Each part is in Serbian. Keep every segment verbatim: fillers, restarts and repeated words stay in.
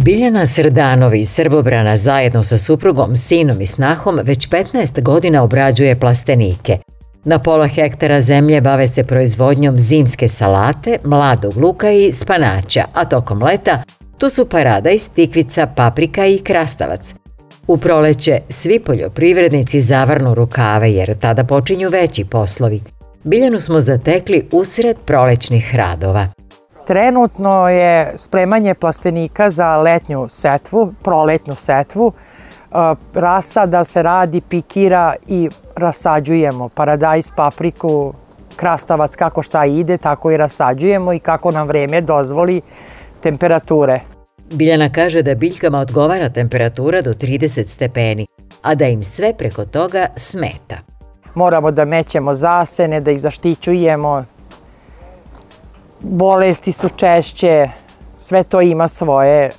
Biljana Srdanović iz Srbobrana zajedno sa suprugom, sinom i snahom već petnaest godina obrađuje plastenike. Na pola hektara zemlje bave se proizvodnjom zimske salate, mladog luka i spanaća, a tokom leta tu su paradajz, tikvica, paprika i krastavac. U proleće svi poljoprivrednici zavrnu rukave jer tada počinju veći poslovi. Biljanu smo zatekli usred prolećnih radova. Trenutno je spremanje plastenika za letnju setvu, proletnu setvu. Rasada se radi, pikira i rasađujemo paradajz, papriku, krastavac, kako šta ide, tako i rasađujemo i kako nam vreme dozvoli temperature. Biljana kaže da biljkama odgovara temperatura do trideset stepeni, a da im sve preko toga smeta. Moramo da mećemo zasene, da ih zaštićujemo. Bolesti su češće, sve to ima svoje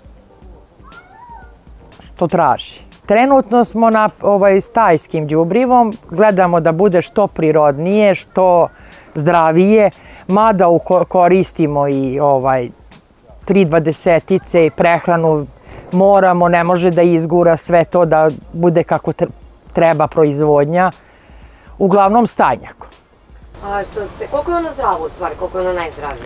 što traži. Trenutno smo na ovaj, stajskim đubrivom, gledamo da bude što prirodnije, što zdravije, mada koristimo i ovaj, tri dvadesetice i prehranu, moramo, ne može da izgura sve to da bude kako treba proizvodnja, uglavnom stajnjako. A što se, koliko je ono zdravo u stvari, koliko je ono najzdravije?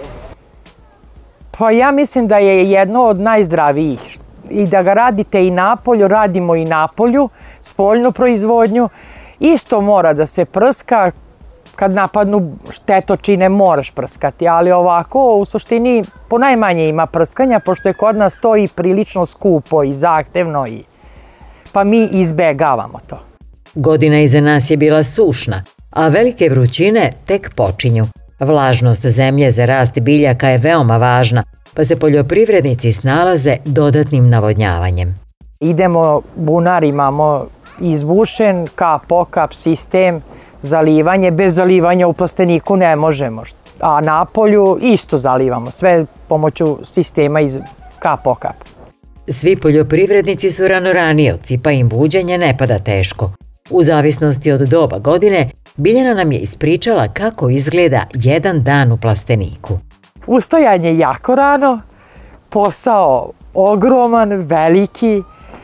Pa ja mislim da je jedno od najzdravijih. I da ga radite i napolju, radimo i napolju, spoljnu proizvodnju. Isto mora da se prska, kad napadnu štetočine moraš prskati, ali ovako u suštini ponajmanje ima prskanja, pošto je kod nas to i prilično skupo i zahtevno, i... pa mi izbegavamo to. Godina iza nas je bila sušna, a velike vrućine tek počinju. Vlažnost zemlje za rast biljaka je veoma važna, pa se poljoprivrednici snalaze dodatnim navodnjavanjem. Idemo, bunar imamo izbušen, kap po kap sistem, zalivanje. Bez zalivanja u plasteniku ne možemo, a napolju isto zalivamo, sve pomoću sistema iz kap po kap. Svi poljoprivrednici su ranoranioci, pa im buđenje ne pada teško. U zavisnosti od doba godine, Biljana nam je ispričala kako izgleda jedan dan u plasteniku. Ustajanje jako rano, posao ogroman, veliki,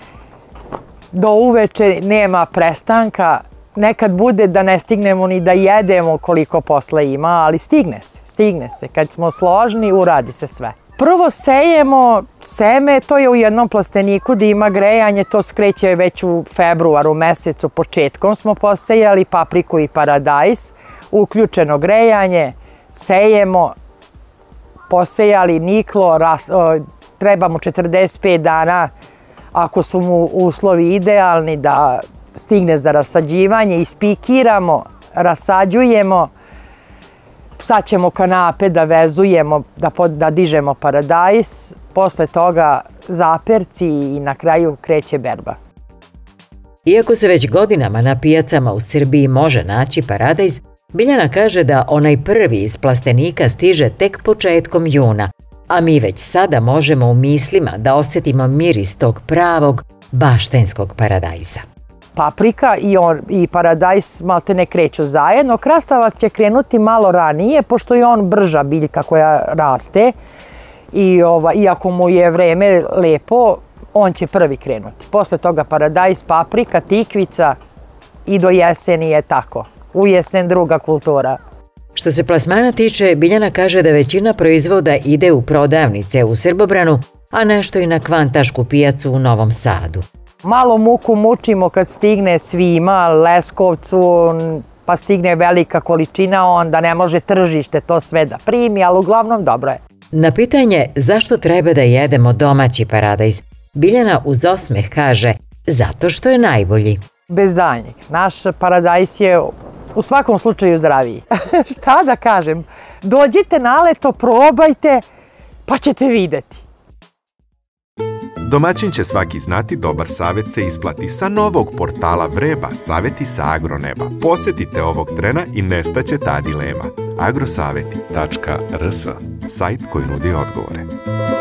do uveče nema prestanka. Nekad bude da ne stignemo ni da jedemo koliko posla ima, ali stigne se, stigne se. Kad smo složni, uradi se sve. Prvo sejemo seme, to je u jednom plasteniku da ima grejanje, to skreće već u februaru mesecu, početkom smo posejali papriku i paradajz, uključeno grejanje, sejemo, posejali niklo, ras, o, treba mu četrdeset pet dana, ako su mu uslovi idealni, da stigne za rasađivanje, ispikiramo, rasađujemo, sad ćemo kanape da vezujemo, da, da dižemo paradajz, posle toga zaperci i na kraju kreće berba. Iako se već godinama na pijacama u Srbiji može naći paradajz, Biljana kaže da onaj prvi iz plastenika stiže tek početkom juna, a mi već sada možemo u mislima da osjetimo miris tog pravog baštenskog paradajza. Paprika i, on, i paradajz malte ne kreću zajedno. Krastavac će krenuti malo ranije, pošto je on brža biljka koja raste. I ova, iako mu je vreme lepo, on će prvi krenuti. Posle toga paradajz, paprika, tikvica i do jeseni je tako. U jesen druga kultura. Što se plasmana tiče, Biljana kaže da većina proizvoda ide u prodavnice u Srbobranu, a nešto i na kvantašku pijacu u Novom Sadu. Malo muku mučimo kad stigne svima, Leskovcu, pa stigne velika količina, onda ne može tržište to sve da primi, ali uglavnom dobro je. Na pitanje zašto treba da jedemo domaći paradajz, Biljana uz osmeh kaže zato što je najbolji. Bez daljnjeg. Naš paradajz je u svakom slučaju zdraviji. Šta da kažem? Dođite na leto, probajte, pa ćete videti. Domaćin će svaki znati, dobar savjet se isplati. Sa novog portala Vreba, savjeti sa agroneba. Posjetite ovog trena i nestaće ta dilema. agrosaveti tačka rs, sajt koji nudi odgovore.